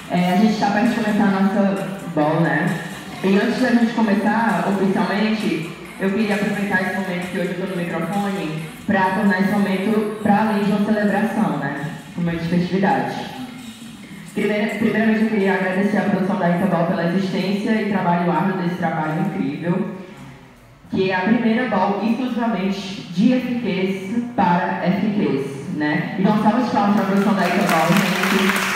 A gente está para começar a nossa ball, né? E antes da gente começar oficialmente, eu queria aproveitar esse momento que hoje eu estou no microfone para tornar esse momento para além de uma celebração, né? Um momento de festividade. Primeiramente, eu queria agradecer a produção da Itabal pela existência e trabalho árduo desse trabalho incrível, que é a primeira ball exclusivamente de FQs para FQs, né? Então, salve de palmas para a produção da Itabal, gente.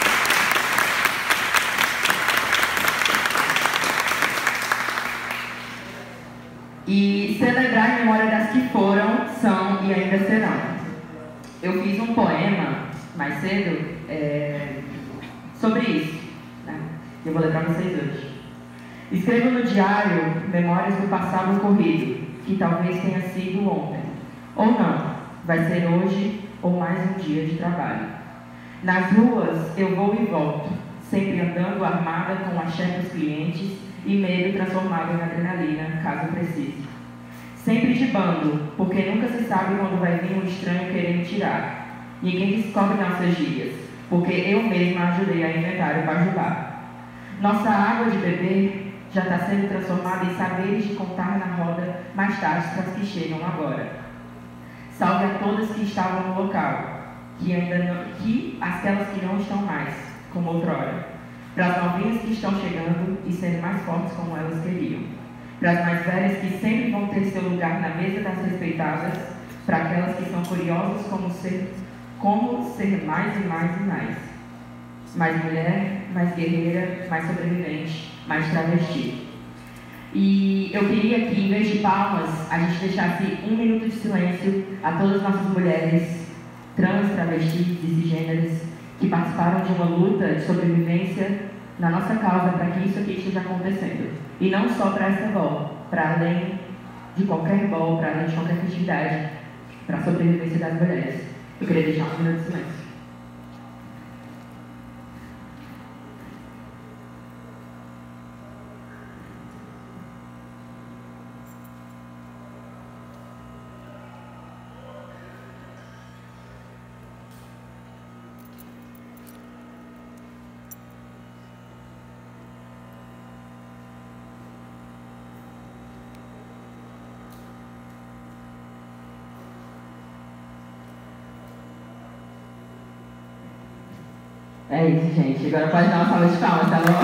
E celebrar em memória das que foram, são e ainda serão. Eu fiz um poema mais cedo sobre isso, né? Eu vou ler para vocês hoje. Escrevo no diário memórias do passado ocorrido, que talvez tenha sido ontem, ou não, vai ser hoje ou mais um dia de trabalho. Nas ruas eu vou e volto, sempre andando armada com axé dos clientes e medo transformado em adrenalina, caso precise. Sempre de bando, porque nunca se sabe quando vai vir um estranho querer me tirar. Ninguém descobre nossas gírias, porque eu mesma ajudei a inventar o Pajubá. Nossa água de beber já está sendo transformada em saberes de contar na roda mais tarde para as que chegam agora. Salve a todas que estavam no local, aquelas que não estão mais, como outrora. Para as novinhas que estão chegando e sendo mais fortes como elas queriam. Para as mais velhas que sempre vão ter seu lugar na mesa das respeitadas. Para aquelas que são curiosas como ser mais e mais e mais. Mais mulher, mais guerreira, mais sobrevivente, mais travesti. E eu queria que, em vez de palmas, a gente deixasse 1 minuto de silêncio a todas as nossas mulheres trans, travestis e cisgêneras que participaram de uma luta de sobrevivência na nossa causa para que isso aqui esteja acontecendo. E não só para essa ball, para além de qualquer ball, para além de qualquer festividade, para a sobrevivência das mulheres. Eu queria deixar 1 minuto de silêncio. É isso, gente. Agora pode dar uma salva de palmas, tá bom?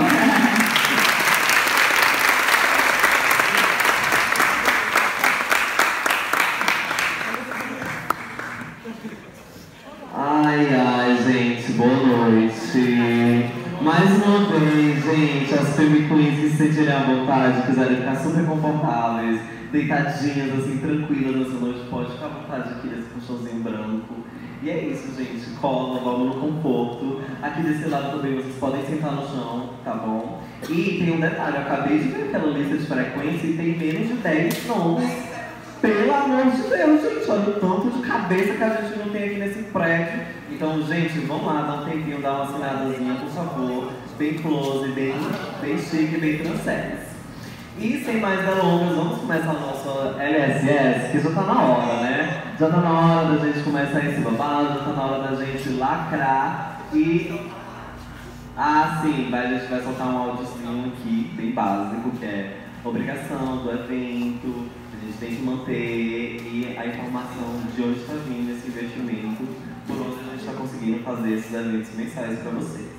Ai, gente, boa noite. Mais uma vez, gente, as Femi Queens que se sentirem à vontade, quiserem ficar super confortáveis, deitadinhas, assim, tranquilas nessa noite, pode ficar à vontade aqui nesse colchãozinho branco. E é isso, gente, cola, vamos no conforto. Aqui desse lado também vocês podem sentar no chão, tá bom? E tem um detalhe, eu acabei de ver aquela lista de frequência e tem menos de 10 nomes. Pelo amor de Deus, gente, olha o tanto de cabeça que a gente não tem aqui nesse prédio. Então, gente, vamos lá, dá um tempinho, dá uma assinadazinha, por favor. Bem close, bem chique, bem transex. E sem mais delongas, vamos começar a nossa LSS, que já tá na hora, né? Já tá na hora da gente começar esse babado, já tá na hora da gente lacrar e... Ah, sim, a gente vai soltar um áudiozinho aqui, bem básico, que é obrigação do evento, a gente tem que manter e a informação de onde está vindo esse investimento, por onde a gente está conseguindo fazer esses eventos mensais para vocês.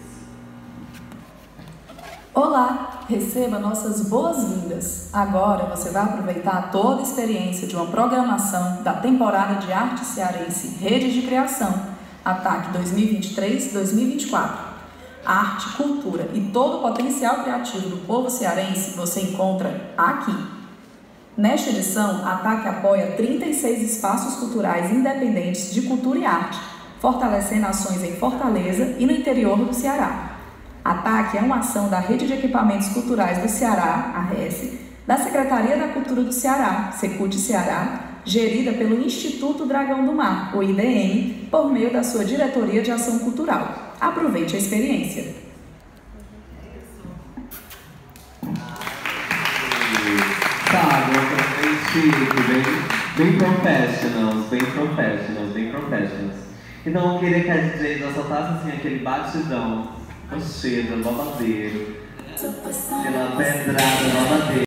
Olá, receba nossas boas-vindas. Agora você vai aproveitar toda a experiência de uma programação da temporada de arte cearense Redes de Criação, Ataque 2023-2024. Arte, cultura e todo o potencial criativo do povo cearense você encontra aqui. Nesta edição, a Ataque apoia 36 espaços culturais independentes de cultura e arte, fortalecendo ações em Fortaleza e no interior do Ceará. Ataque é uma ação da Rede de Equipamentos Culturais do Ceará, a RES, da Secretaria da Cultura do Ceará, Secult Ceará, gerida pelo Instituto Dragão do Mar, o IDM, por meio da sua Diretoria de Ação Cultural. Aproveite a experiência. Sabe, bem chique, bem professionals. Então eu queria que a DJ já soltasse assim aquele batidão Rochedo, babadeiro. Pela pedrada, babadeiro.